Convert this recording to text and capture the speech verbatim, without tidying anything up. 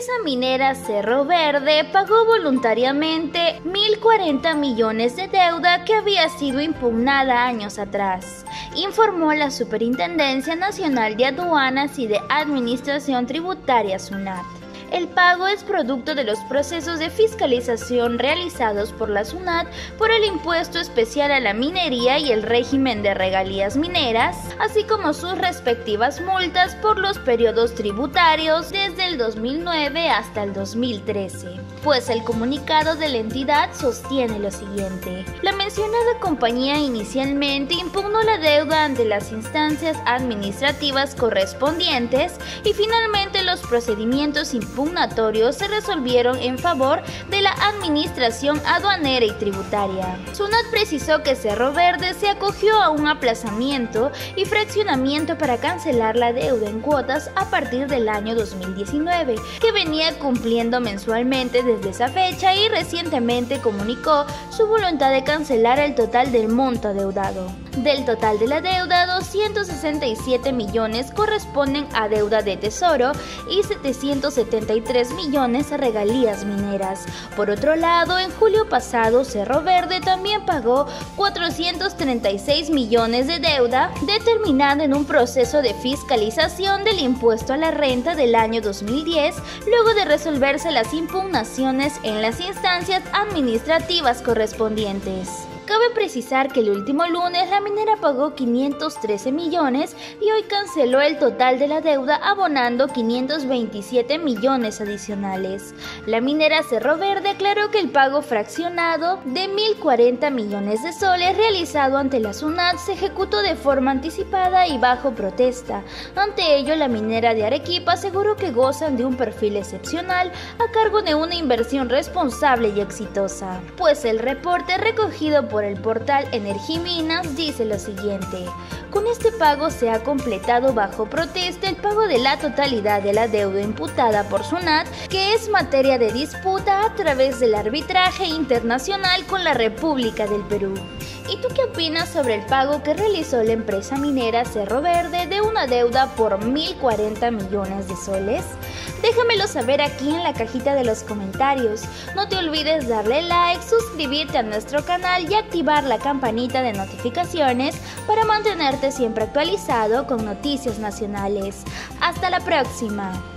empresa minera Cerro Verde pagó voluntariamente mil cuarenta millones de deuda que había sido impugnada años atrás, informó la Superintendencia Nacional de Aduanas y de Administración Tributaria SUNAT. El pago es producto de los procesos de fiscalización realizados por la SUNAT por el impuesto especial a la minería y el régimen de regalías mineras, así como sus respectivas multas por los periodos tributarios desde el dos mil nueve hasta el dos mil trece. Pues el comunicado de la entidad sostiene lo siguiente: la mencionada compañía inicialmente impugnó la deuda ante las instancias administrativas correspondientes y finalmente los procedimientos impugnatorios se resolvieron en favor de la administración aduanera y tributaria. SUNAT precisó que Cerro Verde se acogió a un aplazamiento y fraccionamiento para cancelar la deuda en cuotas a partir del año dos mil diecinueve, que venía cumpliendo mensualmente desde esa fecha, y recientemente comunicó su voluntad de cancelar el total del monto adeudado. Del total de la deuda, doscientos sesenta y siete millones corresponden a deuda de tesoro y setecientos setenta y tres millones a regalías mineras. Por otro lado, en julio pasado, Cerro Verde también pagó cuatrocientos treinta y seis millones de deuda determinada en un proceso de fiscalización del impuesto a la renta del año dos mil diez, luego de resolverse las impugnaciones en las instancias administrativas correspondientes. Cabe precisar que el último lunes la minera pagó quinientos trece millones y hoy canceló el total de la deuda abonando quinientos veintisiete millones adicionales. La minera Cerro Verde aclaró que el pago fraccionado de mil cuarenta millones de soles realizado ante la SUNAT se ejecutó de forma anticipada y bajo protesta. Ante ello, la minera de Arequipa aseguró que gozan de un perfil excepcional a cargo de una inversión responsable y exitosa. Pues el reporte recogido por por el portal Energiminas dice lo siguiente: con este pago se ha completado bajo protesta el pago de la totalidad de la deuda imputada por SUNAT, que es materia de disputa a través del arbitraje internacional con la República del Perú. ¿Y tú qué opinas sobre el pago que realizó la empresa minera Cerro Verde de una deuda por mil cuarenta millones de soles? Déjamelo saber aquí en la cajita de los comentarios. No te olvides darle like, suscribirte a nuestro canal y activar la campanita de notificaciones para mantenerte siempre actualizado con noticias nacionales. ¡Hasta la próxima!